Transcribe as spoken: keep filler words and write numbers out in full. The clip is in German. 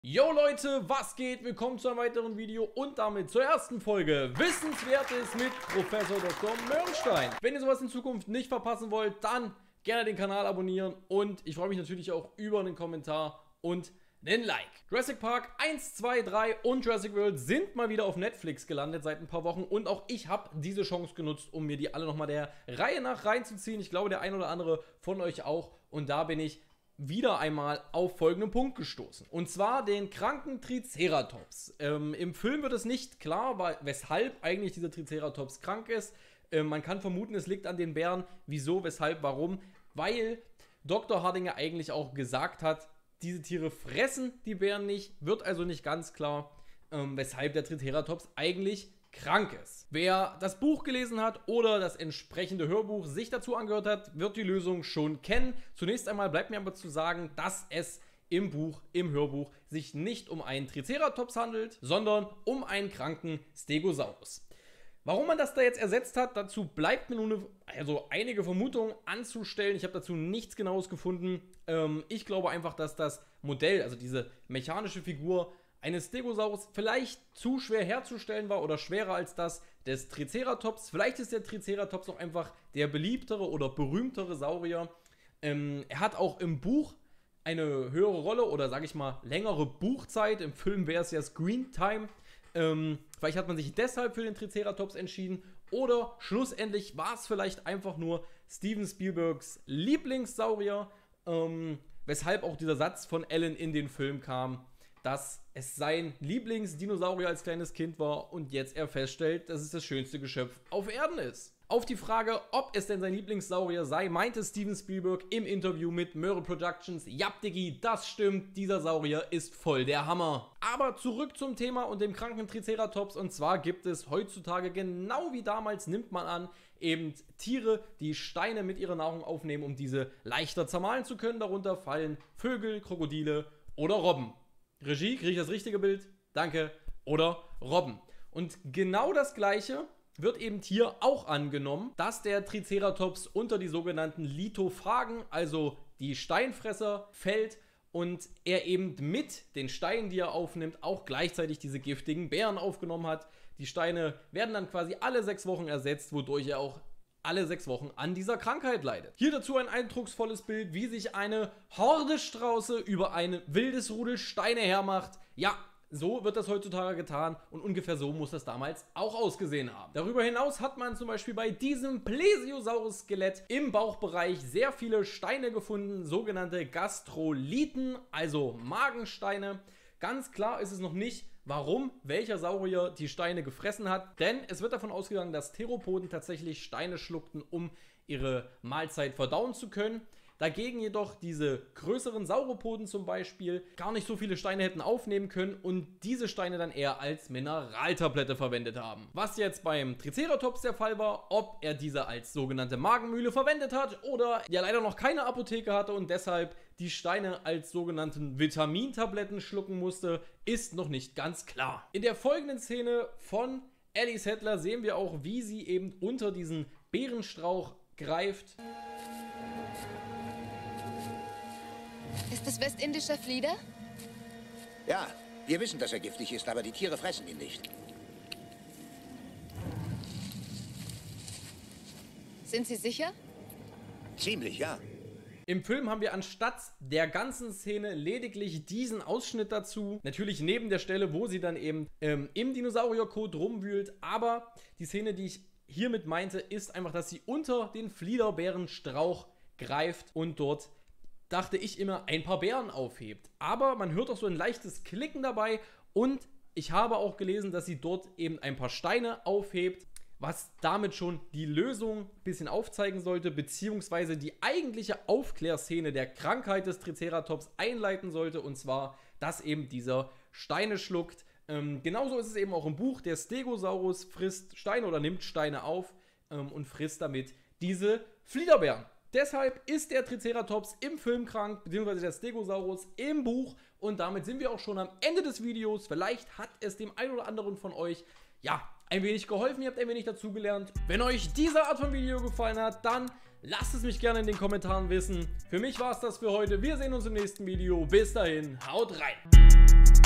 Yo Leute, was geht? Willkommen zu einem weiteren Video und damit zur ersten Folge Wissenswertes mit Professor Doktor Mörnstein. Wenn ihr sowas in Zukunft nicht verpassen wollt, dann gerne den Kanal abonnieren und ich freue mich natürlich auch über einen Kommentar und einen Like. Jurassic Park eins, zwei, drei und Jurassic World sind mal wieder auf Netflix gelandet seit ein paar Wochen und auch ich habe diese Chance genutzt, um mir die alle nochmal der Reihe nach reinzuziehen. Ich glaube, der ein oder andere von euch auch und da bin ich wieder einmal auf folgenden Punkt gestoßen. Und zwar den kranken Triceratops. Ähm, Im Film wird es nicht klar, weil, weshalb eigentlich dieser Triceratops krank ist. Ähm, man kann vermuten, es liegt an den Bären. Wieso, weshalb, warum? Weil Doktor Hardinger eigentlich auch gesagt hat, diese Tiere fressen die Bären nicht. Wird also nicht ganz klar, ähm, weshalb der Triceratops eigentlich krank ist. Wer das Buch gelesen hat oder das entsprechende Hörbuch sich dazu angehört hat, wird die Lösung schon kennen. Zunächst einmal bleibt mir aber zu sagen, dass es im Buch, im Hörbuch sich nicht um einen Triceratops handelt, sondern um einen kranken Stegosaurus. Warum man das da jetzt ersetzt hat, dazu bleibt mir nun also einige Vermutungen anzustellen. Ich habe dazu nichts Genaues gefunden. Ähm, ich glaube einfach, dass das Modell, also diese mechanische Figur eines Stegosaurus vielleicht zu schwer herzustellen war oder schwerer als das des Triceratops. Vielleicht ist der Triceratops auch einfach der beliebtere oder berühmtere Saurier. Ähm, er hat auch im Buch eine höhere Rolle oder sage ich mal längere Buchzeit. Im Film wäre es ja Screen Time. Ähm, vielleicht hat man sich deshalb für den Triceratops entschieden oder schlussendlich war es vielleicht einfach nur Steven Spielbergs Lieblingssaurier, ähm, weshalb auch dieser Satz von Alan in den Film kam, dass es sein Lieblingsdinosaurier als kleines Kind war und jetzt er feststellt, dass es das schönste Geschöpf auf Erden ist. Auf die Frage, ob es denn sein Lieblingssaurier sei, meinte Steven Spielberg im Interview mit Möhre Productions: Ja, Diggi, das stimmt, dieser Saurier ist voll der Hammer. Aber zurück zum Thema und dem kranken Triceratops, und zwar gibt es heutzutage, genau wie damals nimmt man an, eben Tiere, die Steine mit ihrer Nahrung aufnehmen, um diese leichter zermahlen zu können. Darunter fallen Vögel, Krokodile oder Robben. Regie, kriege ich das richtige Bild? Danke. Oder Robben. Und genau das Gleiche wird eben hier auch angenommen, dass der Triceratops unter die sogenannten Lithophagen, also die Steinfresser, fällt und er eben mit den Steinen, die er aufnimmt, auch gleichzeitig diese giftigen Bären aufgenommen hat. Die Steine werden dann quasi alle sechs Wochen ersetzt, wodurch er auch alle sechs Wochen an dieser Krankheit leidet. Hier dazu ein eindrucksvolles Bild, wie sich eine Horde Strauße über ein wildes Rudel Steine hermacht. Ja, so wird das heutzutage getan und ungefähr so muss das damals auch ausgesehen haben. Darüber hinaus hat man zum Beispiel bei diesem Plesiosaurus-Skelett im Bauchbereich sehr viele Steine gefunden, sogenannte Gastrolithen, also Magensteine. Ganz klar ist es noch nicht, warum welcher Saurier die Steine gefressen hat, denn es wird davon ausgegangen, dass Theropoden tatsächlich Steine schluckten, um ihre Mahlzeit verdauen zu können. Dagegen jedoch diese größeren Sauropoden zum Beispiel gar nicht so viele Steine hätten aufnehmen können und diese Steine dann eher als Mineraltablette verwendet haben. Was jetzt beim Triceratops der Fall war, ob er diese als sogenannte Magenmühle verwendet hat oder ja leider noch keine Apotheke hatte und deshalb die Steine als sogenannten Vitamintabletten schlucken musste, ist noch nicht ganz klar. In der folgenden Szene von Ellie Sattler sehen wir auch, wie sie eben unter diesen Beerenstrauch greift. Ist es westindischer Flieder? Ja, wir wissen, dass er giftig ist, aber die Tiere fressen ihn nicht. Sind Sie sicher? Ziemlich, ja. Im Film haben wir anstatt der ganzen Szene lediglich diesen Ausschnitt dazu. Natürlich neben der Stelle, wo sie dann eben ähm, im Dinosaurierkot rumwühlt. Aber die Szene, die ich hiermit meinte, ist einfach, dass sie unter den Fliederbeerenstrauch greift und dort, dachte ich immer, ein paar Beeren aufhebt. Aber man hört auch so ein leichtes Klicken dabei und ich habe auch gelesen, dass sie dort eben ein paar Steine aufhebt, was damit schon die Lösung ein bisschen aufzeigen sollte, beziehungsweise die eigentliche Aufklärszene der Krankheit des Triceratops einleiten sollte, und zwar, dass eben dieser Steine schluckt. Ähm, genauso ist es eben auch im Buch. Der Stegosaurus frisst Steine oder nimmt Steine auf ähm, und frisst damit diese Fliederbeeren. Deshalb ist der Triceratops im Film krank, beziehungsweise der Stegosaurus im Buch. Und damit sind wir auch schon am Ende des Videos. Vielleicht hat es dem einen oder anderen von euch, ja, ein wenig geholfen. Ihr habt ein wenig dazugelernt. Wenn euch diese Art von Video gefallen hat, dann Lasst es mich gerne in den Kommentaren wissen. Für mich war es das für heute. Wir sehen uns im nächsten Video. Bis dahin, haut rein!